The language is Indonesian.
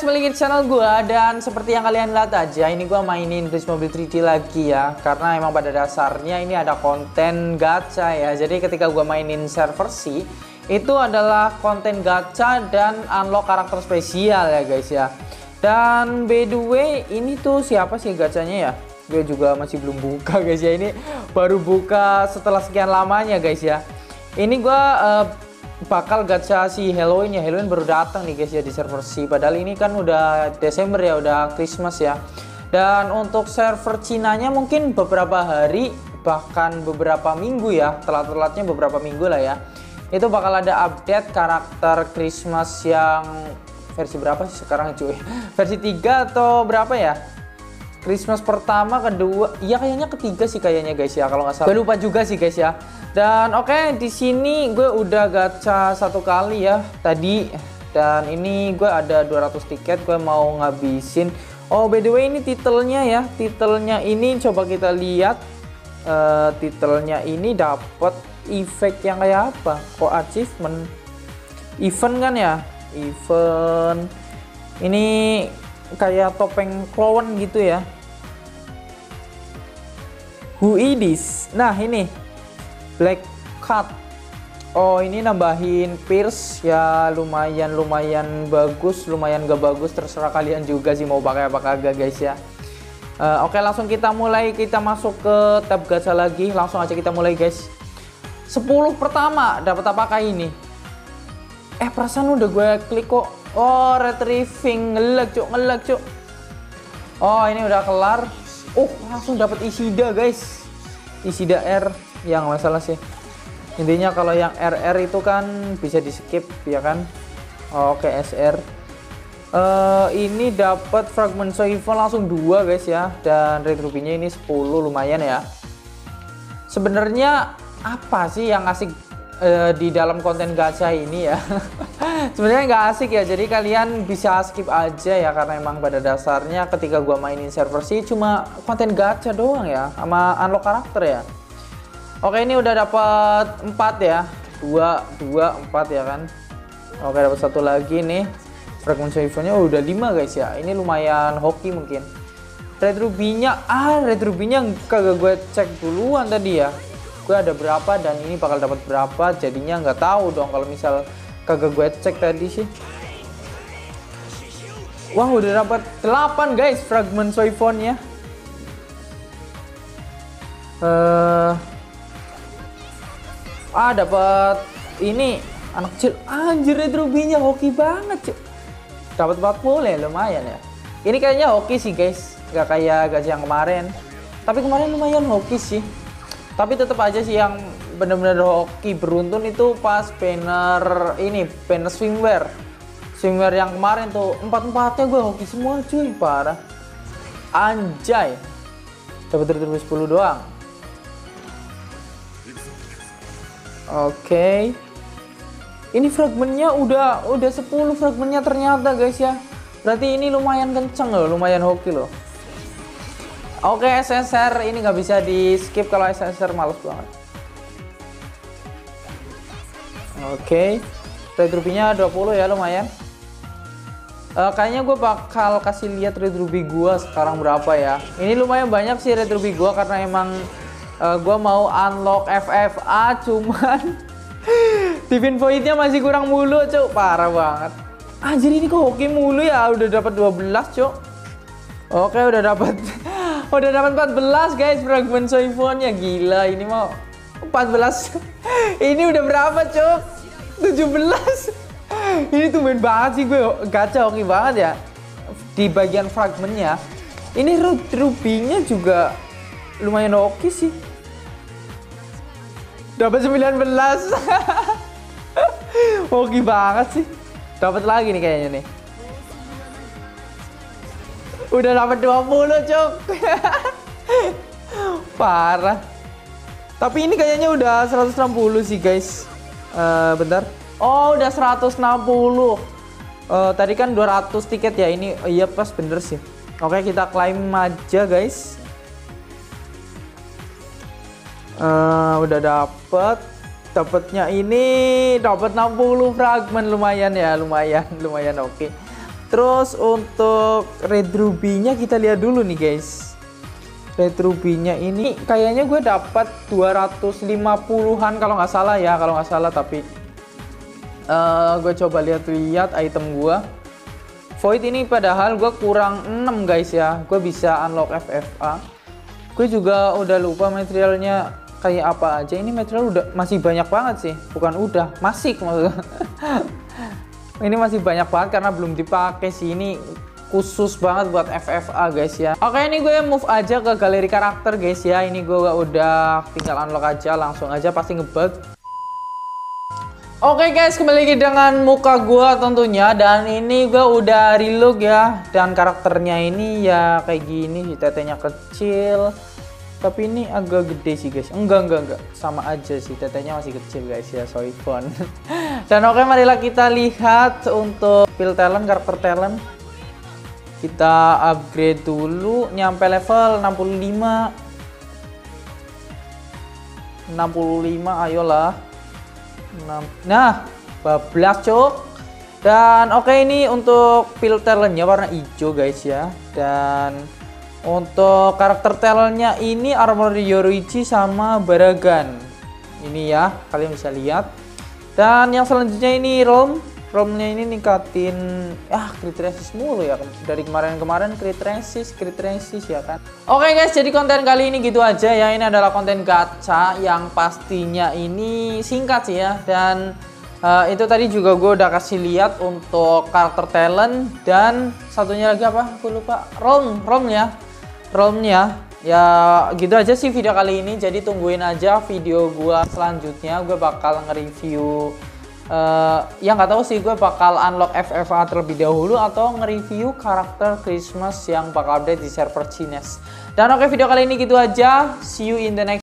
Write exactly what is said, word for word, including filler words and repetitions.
guys, balik lagi di channel gua. Dan seperti yang kalian lihat aja, ini gua mainin Bridge Mobile tiga D lagi ya. Karena emang pada dasarnya ini ada konten gacha ya. Jadi ketika gua mainin server C, itu adalah konten gacha dan unlock karakter spesial ya guys ya. Dan by the way, ini tuh siapa sih gacanya ya? Gue juga masih belum buka guys ya. Ini baru buka setelah sekian lamanya guys ya. Ini gua uh, bakal gacha si Halloween ya. Halloween baru datang nih guys ya di server C. Padahal ini kan udah Desember ya, udah Christmas ya. Dan untuk server Cinanya mungkin beberapa hari, bahkan beberapa minggu ya, telat-telatnya beberapa minggu lah ya. Itu bakal ada update karakter Christmas yang versi berapa sih sekarang cuy? Versi tiga atau berapa ya? Christmas pertama, kedua, iya kayaknya ketiga sih kayaknya guys ya, kalau nggak salah. Gue lupa juga sih guys ya. Dan oke, okay, di sini gue udah gacha satu kali ya tadi. Dan ini gue ada dua ratus tiket, gue mau ngabisin. Oh by the way, ini titelnya ya. Titelnya ini coba kita lihat. Uh, titelnya ini dapat efek yang kayak apa? Kok achievement? Event kan ya? Event. Ini kayak topeng clown gitu ya. Who is this? Nah ini Black Cat. Oh ini nambahin pierce ya, lumayan lumayan bagus, lumayan gak bagus, terserah kalian juga sih mau pakai apa kagak guys ya. Uh, Oke, langsung kita mulai, kita masuk ke tab gacha lagi, langsung aja kita mulai guys. sepuluh pertama dapat apakah ini? Eh perasaan udah gue klik kok. Oh retrieving, ngelag cuk, ngelag cuk. Oh ini udah kelar. Oh langsung dapat Ishida guys. Ishida R yang masalah sih. Intinya kalau yang R R itu kan bisa di skip ya kan. Oh, oke S R. Uh, ini dapat fragment Soifon langsung dua guys ya. Dan rate rubinya ini sepuluh, lumayan ya. Sebenarnya apa sih yang asik uh, di dalam konten gacha ini ya? Sebenarnya nggak asik ya, jadi kalian bisa skip aja ya, karena emang pada dasarnya ketika gua mainin server sih cuma konten gacha doang ya, sama unlock karakter ya. Oke ini udah dapat empat ya, dua, dua, empat ya kan. Oke dapat satu lagi nih, fragment Soifonnya udah lima guys ya, ini lumayan hoki mungkin. Red rubinya, ah red rubinya kagak gue cek duluan tadi ya. Gue ada berapa dan ini bakal dapat berapa, jadinya nggak tahu dong kalau misal kagak gue cek tadi sih. Wah udah dapat delapan guys fragment Soifonnya. Uh, ah dapat ini anak kecil, anjir red rubinya hoki banget cuy. Dapat empat puluh ya, lumayan ya. Ini kayaknya hoki sih guys, nggak kayak gacha yang kemarin. Tapi kemarin lumayan hoki sih. Tapi tetap aja sih yang bener-bener hoki beruntun itu pas banner ini, banner swimwear. Swimwear yang kemarin tuh empat-empatnya gue hoki semua cuy, parah. Anjay. Dapat dari sepuluh doang. Oke. Okay. Ini fragmennya udah udah sepuluh fragmennya ternyata guys ya. Berarti ini lumayan kenceng loh, lumayan hoki loh. Oke S S R ini nggak bisa di skip, kalau S S R males banget. Oke, red rubinya dua puluh ya, lumayan. Uh, kayaknya gue bakal kasih lihat red ruby gue sekarang berapa ya. Ini lumayan banyak sih red ruby gue, karena emang uh, gue mau unlock F F A, cuman divine voidnya masih kurang mulu cuk, parah banget. Anjir ini kok hoki mulu ya, udah dapat dua belas cuk. Oke udah dapat udah dapat empat belas guys fragment Soifonnya, gila ini mau empat belas. Ini udah berapa cuk? tujuh belas. Ini tuh main banget sih gue gacha hoki banget ya di bagian fragmentnya. Ini rubinya juga lumayan hoki sih, dapat sembilan belas. Hoki banget sih. Dapat lagi nih kayaknya nih. Udah dapat dua puluh cuk. Parah. Tapi ini kayaknya udah seratus enam puluh sih guys. Uh, bentar. Oh udah seratus enam puluh. uh, Tadi kan dua ratus tiket ya. Ini oh, iya pas bener sih. Oke kita klaim aja guys. uh, Udah dapet. Dapatnya ini dapat enam puluh fragmen, lumayan ya, lumayan lumayan oke. Okay. Terus untuk red ruby-nya kita lihat dulu nih guys. Red ruby-nya ini kayaknya gue dapat dua ratus lima puluhan kalau nggak salah ya, kalau nggak salah. Tapi uh, gue coba lihat-lihat item gue. Void ini padahal gue kurang enam guys ya. Gue bisa unlock F F A. Gue juga udah lupa materialnya kayak apa aja. Ini material udah masih banyak banget sih. Bukan udah, masih maksudnya. Ini masih banyak banget karena belum dipakai sih. Ini khusus banget buat F F A guys ya. Oke, ini gue move aja ke galeri karakter guys ya. Ini gue udah tinggal unlock aja, langsung aja pasti ngebug. Oke guys, kembali lagi dengan muka gue tentunya. Dan ini gue udah reload ya. Dan karakternya ini ya kayak gini, tetenya kecil. Tapi ini agak gede sih guys. Enggak, enggak, enggak. Sama aja sih, tetenya masih kecil guys ya, sorry fun. Dan oke, marilah kita lihat untuk build talent, karakter talent. Kita upgrade dulu, nyampe level enam puluh lima. enam puluh lima, ayolah. Nah, bablas cok. Dan oke, ini untuk build talentnya warna hijau guys ya. Dan untuk karakter talentnya ini armor Yoruichi sama Baragan. Ini ya, kalian bisa lihat. Dan yang selanjutnya ini Rom. Romnya ini ningkatin ah crit resist mulu ya. Dari kemarin-kemarin crit resist, crit resist ya kan. Oke guys, jadi konten kali ini gitu aja ya. Ini adalah konten gacha yang pastinya ini singkat sih ya. Dan uh, itu tadi juga gue udah kasih lihat untuk karakter talent. Dan satunya lagi apa? Gue lupa. Rom, Rom ya. Romnya ya gitu aja sih video kali ini. Jadi tungguin aja video gue selanjutnya. Gue bakal nge-review uh, yang nggak tahu sih, gue bakal unlock F F A terlebih dahulu atau nge-review karakter Christmas yang bakal update di server Cines. Dan oke, video kali ini gitu aja. See you in the next